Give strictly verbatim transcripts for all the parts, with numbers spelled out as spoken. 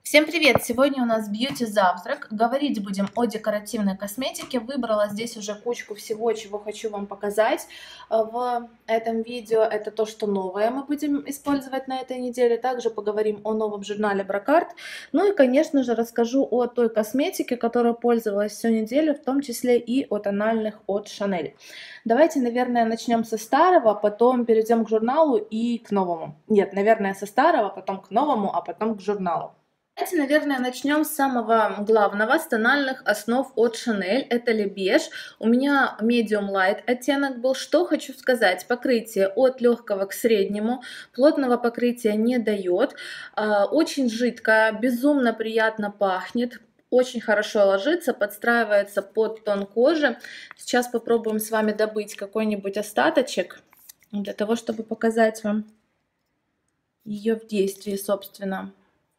Всем привет! Сегодня у нас бьюти-завтрак. Говорить будем о декоративной косметике. Выбрала здесь уже кучку всего, чего хочу вам показать в этом видео. Это то, что новое мы будем использовать на этой неделе. Также поговорим о новом журнале Брокарт. Ну и, конечно же, расскажу о той косметике, которой пользовалась всю неделю, в том числе и о тональных от Шанель. Давайте, наверное, начнем со старого, потом перейдем к журналу и к новому. Нет, наверное, со старого, потом к новому, а потом к журналу. Давайте, наверное, начнем с самого главного, с тональных основ от Шанель. Это Le Beige. У меня Medium Light оттенок был. Что хочу сказать. Покрытие от легкого к среднему. Плотного покрытия не дает. Очень жидкое, безумно приятно пахнет. Очень хорошо ложится, подстраивается под тон кожи. Сейчас попробуем с вами добыть какой-нибудь остаточек, для того, чтобы показать вам ее в действии, собственно.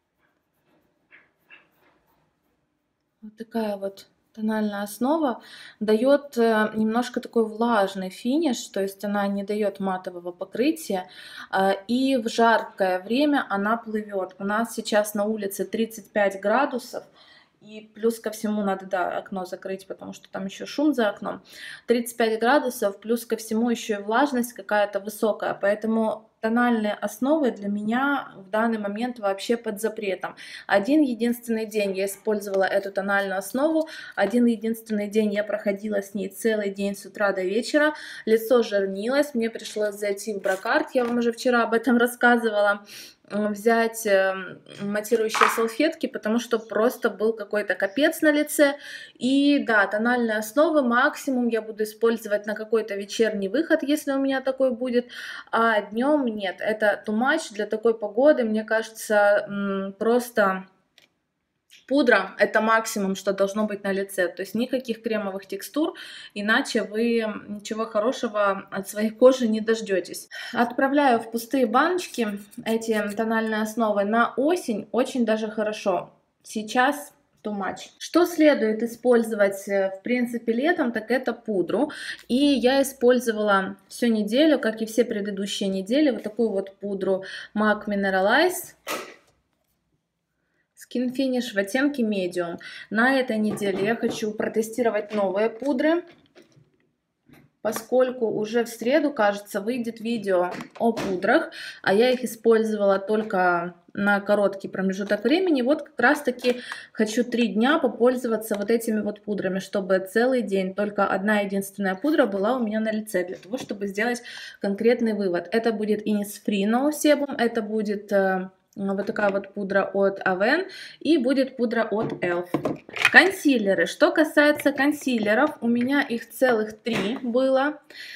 Вот такая вот тональная основа дает немножко такой влажный финиш, то есть она не дает матового покрытия, и в жаркое время она плывет. У нас сейчас на улице тридцать пять градусов. И плюс ко всему надо, да, окно закрыть, потому что там еще шум за окном. тридцать пять градусов, плюс ко всему еще и влажность какая-то высокая. Поэтому тональные основы для меня в данный момент вообще под запретом. Один единственный день я использовала эту тональную основу. Один единственный день я проходила с ней целый день с утра до вечера. Лицо жирнилось, мне пришлось зайти в Брокарт. Я вам уже вчера об этом рассказывала. Взять матирующие салфетки, потому что просто был какой-то капец на лице. И да, тональные основы максимум я буду использовать на какой-то вечерний выход, если у меня такой будет, а днем нет. Это too much для такой погоды, мне кажется, просто... Пудра – это максимум, что должно быть на лице, то есть никаких кремовых текстур, иначе вы ничего хорошего от своей кожи не дождетесь. Отправляю в пустые баночки эти тональные основы на осень, очень даже хорошо. Сейчас too much. Что следует использовать, в принципе, летом, так это пудру. И я использовала всю неделю, как и все предыдущие недели, вот такую вот пудру MAC Mineralize Skin Finish в оттенке Medium. На этой неделе я хочу протестировать новые пудры, поскольку уже в среду, кажется, выйдет видео о пудрах, а я их использовала только на короткий промежуток времени. Вот как раз таки хочу три дня попользоваться вот этими вот пудрами, чтобы целый день только одна единственная пудра была у меня на лице, для того, чтобы сделать конкретный вывод. Это будет Innisfree No Sebum, это будет... Вот такая вот пудра от Avène и будет пудра от эльф. Консилеры. Что касается консилеров, у меня их целых три было.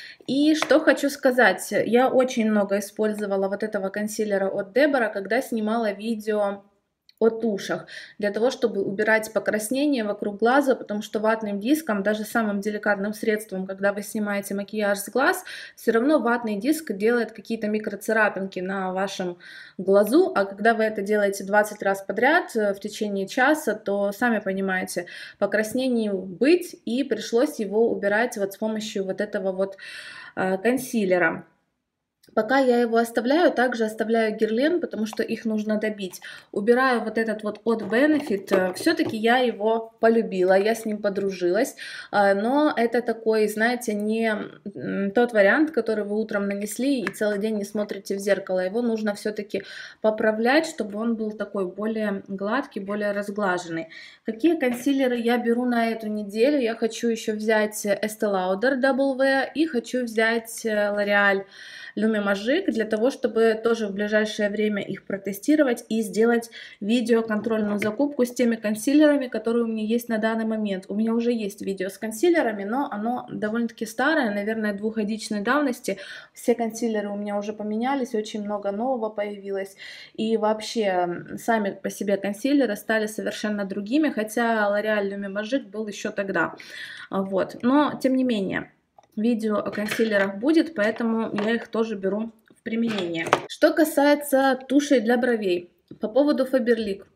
И что хочу сказать, я очень много использовала вот этого консилера от Deborah, когда снимала видео о тушах, для того, чтобы убирать покраснение вокруг глаза, потому что ватным диском, даже самым деликатным средством, когда вы снимаете макияж с глаз, все равно ватный диск делает какие-то микроцарапинки на вашем глазу, а когда вы это делаете двадцать раз подряд в течение часа, то, сами понимаете, покраснению быть, и пришлось его убирать вот с помощью вот этого вот э, консилера. Пока я его оставляю, также оставляю герлен, потому что их нужно добить. Убираю вот этот вот от Benefit. Все-таки я его полюбила, я с ним подружилась. Но это такой, знаете, не тот вариант, который вы утром нанесли и целый день не смотрите в зеркало. Его нужно все-таки поправлять, чтобы он был такой более гладкий, более разглаженный. Какие консилеры я беру на эту неделю? Я хочу еще взять Estée Lauder дабл ви и хочу взять L'Oréal Lumi Magic, для того, чтобы тоже в ближайшее время их протестировать и сделать видео контрольную закупку с теми консилерами, которые у меня есть на данный момент. У меня уже есть видео с консилерами, но оно довольно-таки старое, наверное, двухгодичной давности. Все консилеры у меня уже поменялись, очень много нового появилось. И вообще сами по себе консилеры стали совершенно другими, хотя L'Oréal Lumi Magic был еще тогда. Вот. Но, тем не менее, видео о консилерах будет, поэтому я их тоже беру в применение. Что касается тушей для бровей. По поводу Faberlic.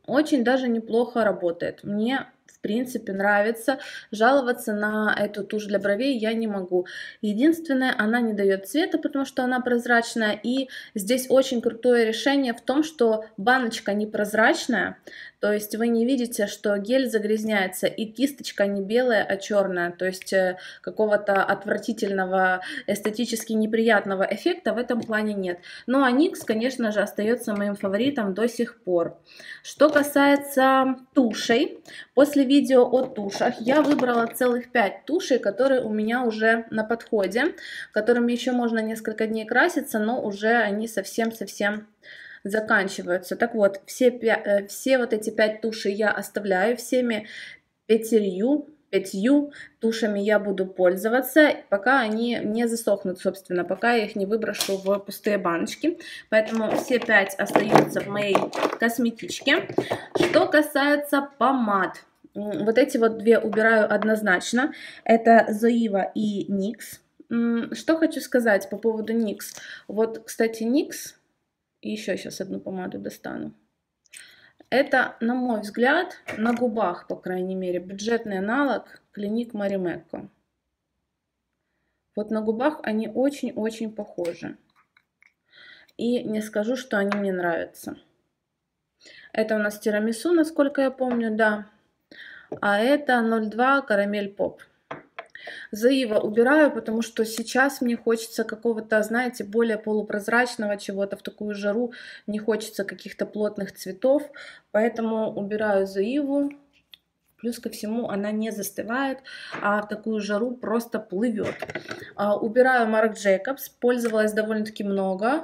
очень даже неплохо работает. Мне, в принципе, нравится. Жаловаться на эту тушь для бровей я не могу. Единственное, она не дает цвета, потому что она прозрачная. И здесь очень крутое решение в том, что баночка непрозрачная. То есть вы не видите, что гель загрязняется, и кисточка не белая, а черная. То есть какого-то отвратительного, эстетически неприятного эффекта в этом плане нет. Ну а никс, конечно же, остается моим фаворитом до сих пор. Что касается тушей, после видео о тушах я выбрала целых пять тушей, которые у меня уже на подходе, которыми еще можно несколько дней краситься, но уже они совсем-совсем заканчиваются. Так вот, все, все вот эти пять тушей я оставляю, всеми пятерью, пятью тушами я буду пользоваться, пока они не засохнут, собственно, пока я их не выброшу в пустые баночки. Поэтому все пять остаются в моей косметичке. Что касается помад, вот эти вот две убираю однозначно. Это Zoeva и никс. Что хочу сказать по поводу никс. Вот, кстати, никс. И еще сейчас одну помаду достану. Это, на мой взгляд, на губах, по крайней мере, бюджетный аналог Clinique Marimekko. Вот на губах они очень-очень похожи. И не скажу, что они мне нравятся. Это у нас тирамису, насколько я помню, да. А это ноль два Карамель Поп. Zoeva убираю, потому что сейчас мне хочется какого-то, знаете, более полупрозрачного чего-то. В такую жару не хочется каких-то плотных цветов, поэтому убираю Zoeva. Плюс ко всему она не застывает, а в такую жару просто плывет. А, убираю Марк Джейкобс, пользовалась довольно-таки много.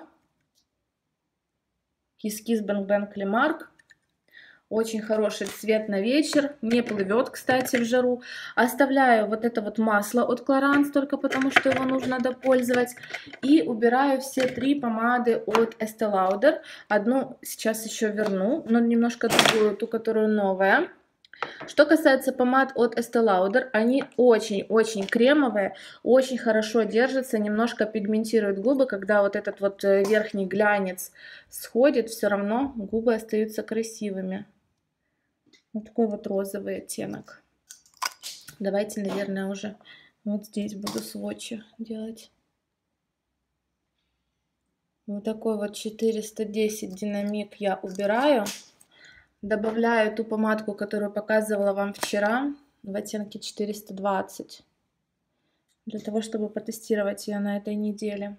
Kiss Kiss Bang Bang Lemark. Очень хороший цвет на вечер, не плывет, кстати, в жару. Оставляю вот это вот масло от Clarins, только потому что его нужно допользовать. И убираю все три помады от Estee Lauder. Одну сейчас еще верну, но немножко другую, ту, которую новая. Что касается помад от Estee Lauder, они очень-очень кремовые, очень хорошо держатся, немножко пигментируют губы. Когда вот этот вот верхний глянец сходит, все равно губы остаются красивыми. Вот такой вот розовый оттенок. Давайте, наверное, уже вот здесь буду сводчи делать. Вот такой вот четыреста десять динамик я убираю. Добавляю ту помадку, которую показывала вам вчера, в оттенке четыреста двадцать. Для того, чтобы потестировать ее на этой неделе.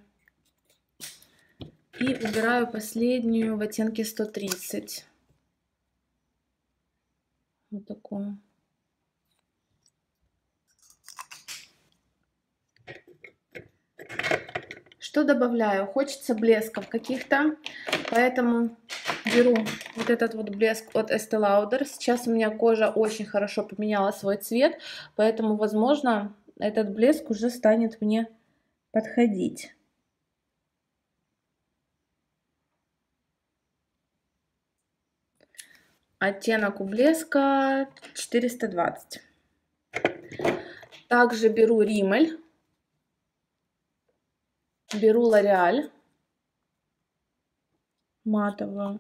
И убираю последнюю в оттенке сто тридцать. Вот такую. Что добавляю? Хочется блесков каких-то, поэтому беру вот этот вот блеск от Estee Lauder. Сейчас у меня кожа очень хорошо поменяла свой цвет, поэтому, возможно, этот блеск уже станет мне подходить. Оттенок у блеска четыреста двадцать. Также беру Rimmel, беру L'Oreal матовую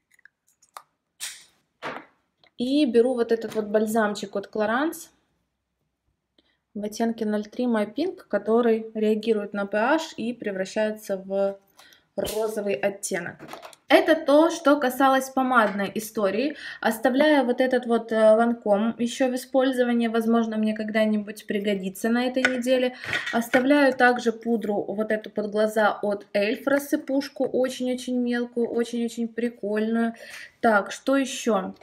и беру вот этот вот бальзамчик от Clarins в оттенке ноль три My Pink, который реагирует на pH и превращается в розовый оттенок. Это то, что касалось помадной истории. Оставляю вот этот вот Lancome еще в использовании, возможно, мне когда-нибудь пригодится на этой неделе. Оставляю также пудру вот эту под глаза от Эльф, рассыпушку, очень-очень мелкую, очень-очень прикольную. Так, что еще?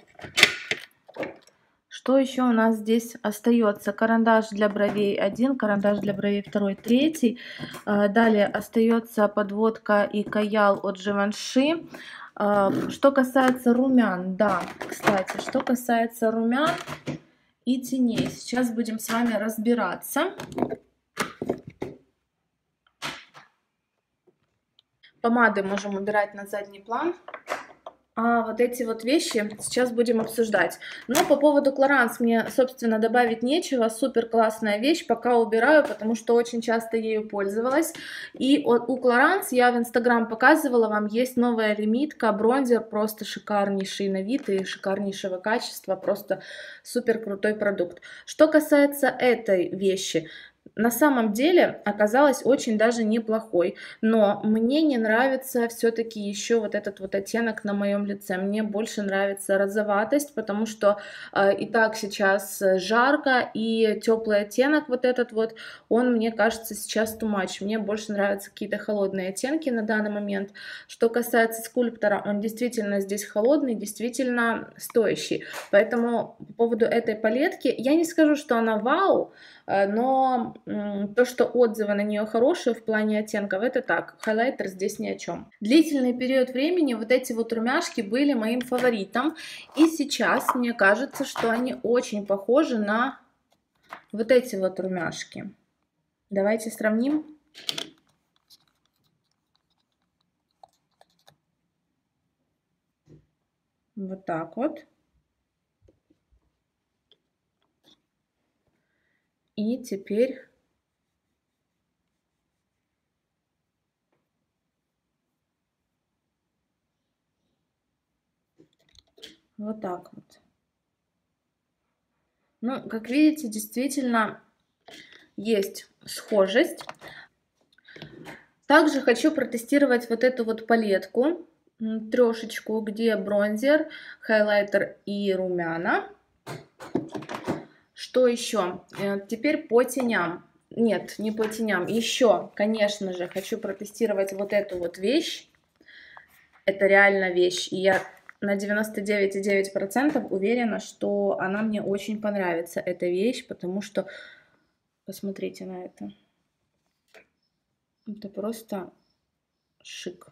Что еще у нас здесь остается? Карандаш для бровей один, карандаш для бровей второй, третий. Далее остается подводка и каял от Givenchy. Что касается румян, да, кстати, что касается румян и теней, сейчас будем с вами разбираться. Помады можем убирать на задний план. А вот эти вот вещи сейчас будем обсуждать. Но по поводу Clarins мне, собственно, добавить нечего. Супер классная вещь, пока убираю, потому что очень часто ею пользовалась. И от, у Clarins я в Инстаграм показывала вам, есть новая лимитка, бронзер, просто шикарнейший на вид и шикарнейшего качества, просто супер крутой продукт. Что касается этой вещи, на самом деле оказалась очень даже неплохой, но мне не нравится все-таки еще вот этот вот оттенок на моем лице. Мне больше нравится розоватость, потому что э, и так сейчас жарко, и теплый оттенок вот этот вот, он мне кажется сейчас too much. Мне больше нравятся какие-то холодные оттенки на данный момент. Что касается скульптора, он действительно здесь холодный, действительно стоящий. Поэтому по поводу этой палетки, я не скажу, что она вау, но то, что отзывы на нее хорошие в плане оттенков, это так, хайлайтер здесь ни о чем. Длительный период времени вот эти вот румяшки были моим фаворитом, и сейчас мне кажется, что они очень похожи на вот эти вот румяшки. Давайте сравним. Вот так вот. И теперь вот так вот. Ну, как видите, действительно есть схожесть. Также хочу протестировать вот эту вот палетку, трешечку, где бронзер, хайлайтер и румяна. Что еще? Теперь по теням. Нет, не по теням. Еще, конечно же, хочу протестировать вот эту вот вещь. Это реально вещь. И я на девяносто девять и девять десятых процента уверена, что она мне очень понравится, эта вещь, потому что, посмотрите на это. Это просто шик.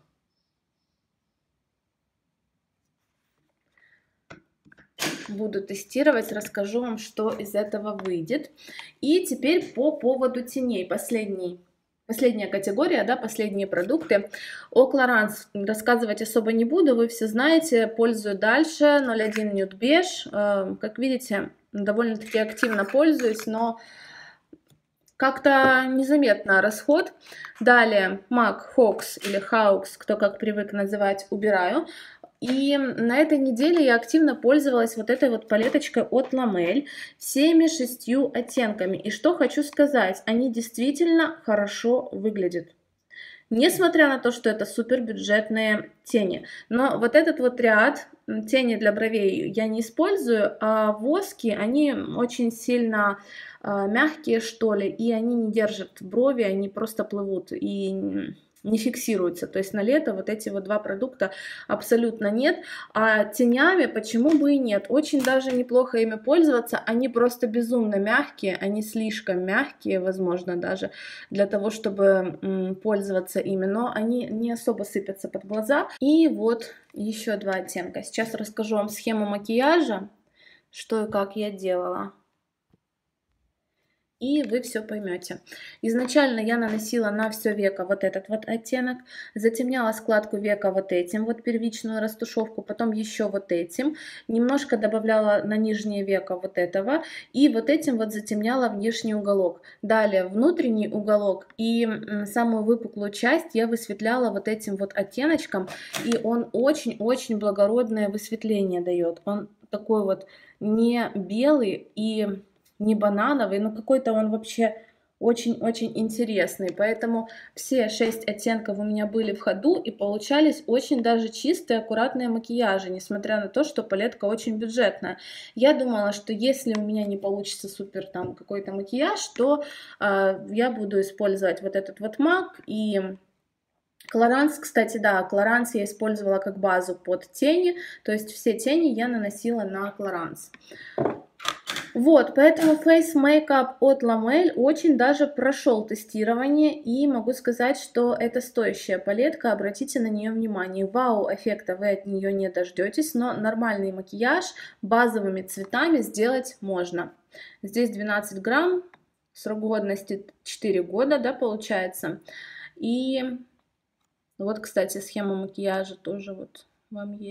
Буду тестировать, расскажу вам, что из этого выйдет. И теперь по поводу теней. Последний, последняя категория, да, последние продукты. О Clarins рассказывать особо не буду, вы все знаете, пользую дальше. ноль один Nude Beige. Как видите, довольно-таки активно пользуюсь, но как-то незаметно расход. Далее MAC Hawks или Hawks, кто как привык называть, убираю. И на этой неделе я активно пользовалась вот этой вот палеточкой от Ламель всеми шестью оттенками. И что хочу сказать, они действительно хорошо выглядят. Несмотря на то, что это супер бюджетные тени. Но вот этот вот ряд тени для бровей я не использую, а воски, они очень сильно э, мягкие, что ли, и они не держат брови, они просто плывут и не фиксируются. То есть на лето вот эти вот два продукта абсолютно нет. А тенями почему бы и нет? Очень даже неплохо ими пользоваться. Они просто безумно мягкие, они слишком мягкие, возможно, даже для того, чтобы м, пользоваться ими, но они не особо сыпятся под глаза. И вот еще два оттенка. Сейчас расскажу вам схему макияжа, что и как я делала. И вы все поймете. Изначально я наносила на все веко вот этот вот оттенок, затемняла складку века вот этим, вот первичную растушевку, потом еще вот этим, немножко добавляла на нижнее веко вот этого, и вот этим вот затемняла внешний уголок. Далее внутренний уголок и самую выпуклую часть я высветляла вот этим вот оттеночком, и он очень-очень благородное высветление дает. Он такой вот не белый и не банановый, но какой-то он вообще очень-очень интересный. Поэтому все шесть оттенков у меня были в ходу и получались очень даже чистые, аккуратные макияжи, несмотря на то, что палетка очень бюджетная. Я думала, что если у меня не получится супер там какой-то макияж, то э, я буду использовать вот этот вот MAC и Clarins, кстати, да, Clarins я использовала как базу под тени, то есть все тени я наносила на Clarins. Вот, поэтому Face Makeup от Ламель очень даже прошел тестирование, и могу сказать, что это стоящая палетка, обратите на нее внимание. Вау-эффекта вы от нее не дождетесь, но нормальный макияж базовыми цветами сделать можно. Здесь двенадцать грамм, срок годности четыре года, да, получается. И вот, кстати, схема макияжа тоже вот вам есть.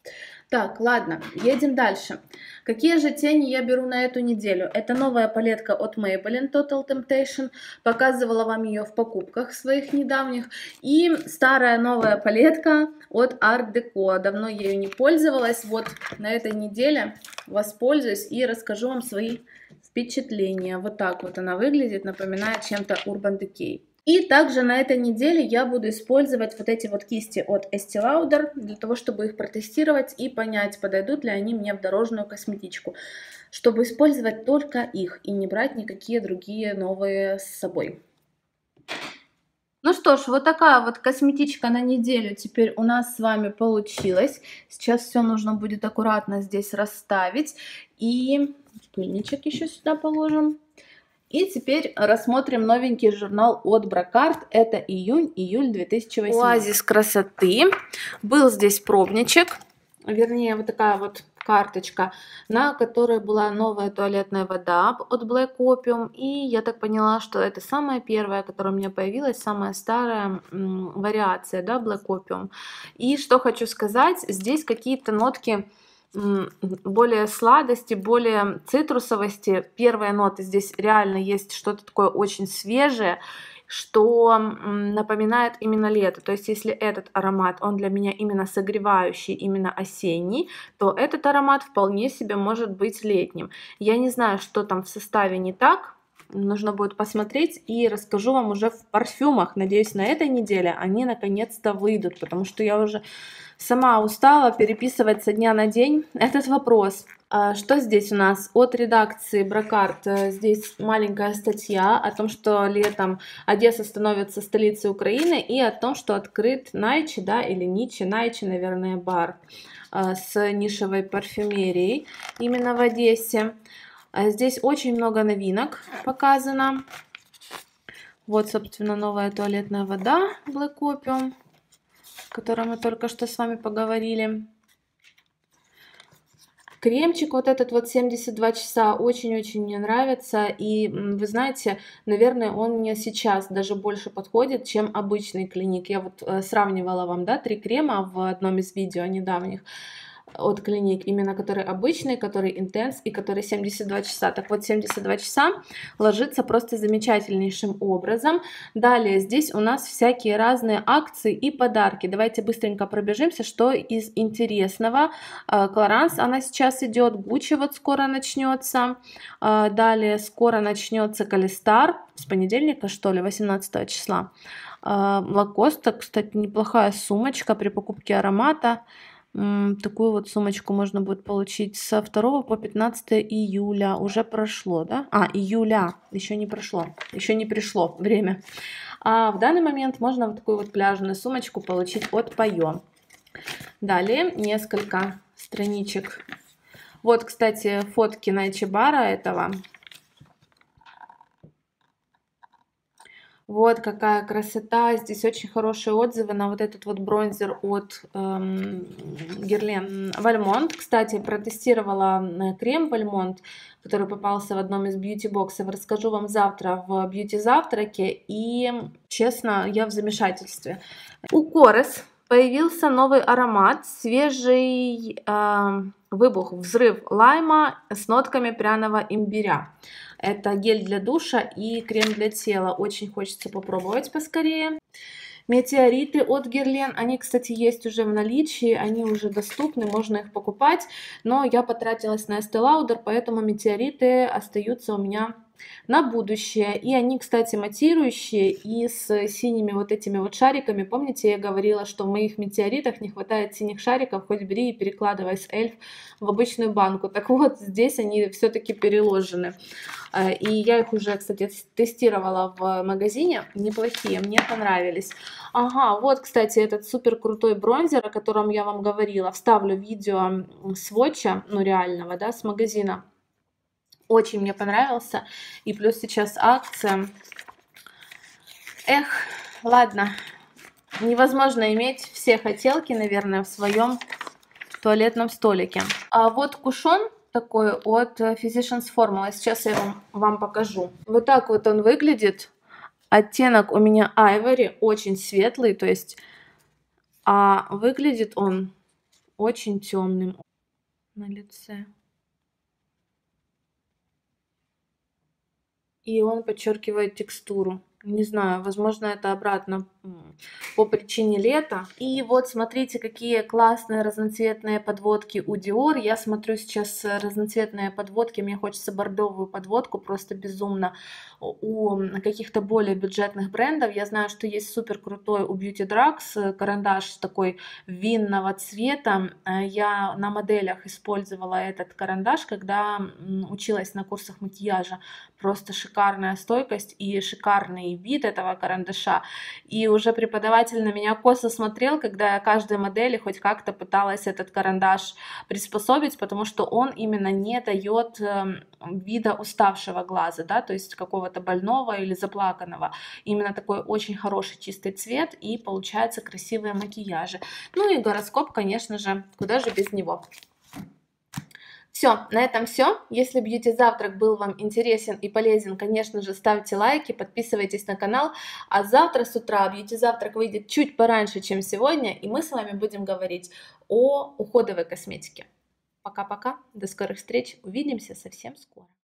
Так, ладно, едем дальше. Какие же тени я беру на эту неделю? Это новая палетка от Maybelline Total Temptation. Показывала вам ее в покупках своих недавних. И старая новая палетка от Art Deco. Давно ею не пользовалась. Вот на этой неделе воспользуюсь и расскажу вам свои впечатления. Вот так вот она выглядит, напоминает чем-то Urban Decay. И также на этой неделе я буду использовать вот эти вот кисти от Estee Lauder, для того, чтобы их протестировать и понять, подойдут ли они мне в дорожную косметичку. Чтобы использовать только их и не брать никакие другие новые с собой. Ну что ж, вот такая вот косметичка на неделю теперь у нас с вами получилась. Сейчас все нужно будет аккуратно здесь расставить. И пыльничек еще сюда положим. И теперь рассмотрим новенький журнал от Brocart. Это июнь-июль две тысячи восемнадцатого. Оазис красоты. Был здесь пробничек, вернее вот такая вот карточка, на которой была новая туалетная вода от Black Opium. И я так поняла, что это самая первая, которая у меня появилась, самая старая м, вариация, да, Black Opium. И что хочу сказать, здесь какие-то нотки более сладости, более цитрусовости. Первые ноты здесь реально есть что-то такое очень свежее, что напоминает именно лето. То есть если этот аромат, он для меня именно согревающий, именно осенний, то этот аромат вполне себе может быть летним. Я не знаю, что там в составе не так. Нужно будет посмотреть и расскажу вам уже в парфюмах. Надеюсь, на этой неделе они наконец-то выйдут, потому что я уже сама устала переписывать со дня на день этот вопрос. Что здесь у нас? От редакции Brocart здесь маленькая статья о том, что летом Одесса становится столицей Украины, и о том, что открыт Найчи, да, или Ничи, Найчи, наверное, бар с нишевой парфюмерией именно в Одессе. Здесь очень много новинок показано. Вот, собственно, новая туалетная вода Black Opium, о которой мы только что с вами поговорили. Кремчик вот этот вот семьдесят два часа очень-очень мне нравится. И вы знаете, наверное, он мне сейчас даже больше подходит, чем обычный Клиник. Я вот сравнивала вам, да, три крема в одном из видео недавних от Клиник, именно который обычный, который Intense и который семьдесят два часа. Так вот, семьдесят два часа ложится просто замечательнейшим образом. Далее здесь у нас всякие разные акции и подарки. Давайте быстренько пробежимся, что из интересного. Clarins, она сейчас идет, Gucci вот скоро начнется. Далее скоро начнется Калистар, с понедельника, что ли, восемнадцатого числа. Лакоста, кстати, неплохая сумочка при покупке аромата. Такую вот сумочку можно будет получить со второго по пятнадцатое июля. Уже прошло, да? А, июля. Еще не прошло. Еще не пришло время. А в данный момент можно вот такую вот пляжную сумочку получить от Пайо. Далее несколько страничек. Вот, кстати, фотки Найчи бара этого. Вот какая красота. Здесь очень хорошие отзывы на вот этот вот бронзер от эм, Guerlain. Valmont. Кстати, протестировала крем Valmont, который попался в одном из бьюти-боксов. Расскажу вам завтра в бьюти-завтраке. И, честно, я в замешательстве. У Корес появился новый аромат. Свежий э, выбух, взрыв лайма с нотками пряного имбиря. Это гель для душа и крем для тела. Очень хочется попробовать поскорее. Метеориты от Guerlain. Они, кстати, есть уже в наличии. Они уже доступны, можно их покупать. Но я потратилась на Estee Lauder, поэтому метеориты остаются у меня на будущее. И они, кстати, матирующие и с синими вот этими вот шариками. Помните, я говорила, что в моих метеоритах не хватает синих шариков, хоть бери и перекладывай с эльф в обычную банку. Так вот, здесь они все-таки переложены. И я их уже, кстати, тестировала в магазине. Неплохие, мне понравились. Ага, вот, кстати, этот супер крутой бронзер, о котором я вам говорила. Вставлю видео свотча, ну реального, да, с магазина. Очень мне понравился. И плюс сейчас акция. Эх, ладно. Невозможно иметь все хотелки, наверное, в своем туалетном столике. А вот кушон такой от Physicians Formula. Сейчас я вам, вам покажу. Вот так вот он выглядит. Оттенок у меня Ivory, очень светлый. То есть а выглядит он очень темным на лице. И он подчеркивает текстуру. Не знаю, возможно, это обратно по причине лета. И вот смотрите, какие классные разноцветные подводки у Dior. Я смотрю сейчас разноцветные подводки, мне хочется бордовую подводку, просто безумно. У каких-то более бюджетных брендов я знаю, что есть супер крутой у Beauty Drugs карандаш такой винного цвета. Я на моделях использовала этот карандаш, когда училась на курсах макияжа. Просто шикарная стойкость и шикарный вид этого карандаша. И уже преподаватель на меня косо смотрел, когда я каждой модели хоть как-то пыталась этот карандаш приспособить, потому что он именно не дает вида уставшего глаза, да, то есть какого-то больного или заплаканного. Именно такой очень хороший чистый цвет, и получаются красивые макияжи. Ну и гороскоп, конечно же, куда же без него. Все, на этом все. Если бьюти-завтрак был вам интересен и полезен, конечно же, ставьте лайки, подписывайтесь на канал. А завтра с утра бьюти-завтрак выйдет чуть пораньше, чем сегодня, и мы с вами будем говорить о уходовой косметике. Пока-пока, до скорых встреч, увидимся совсем скоро.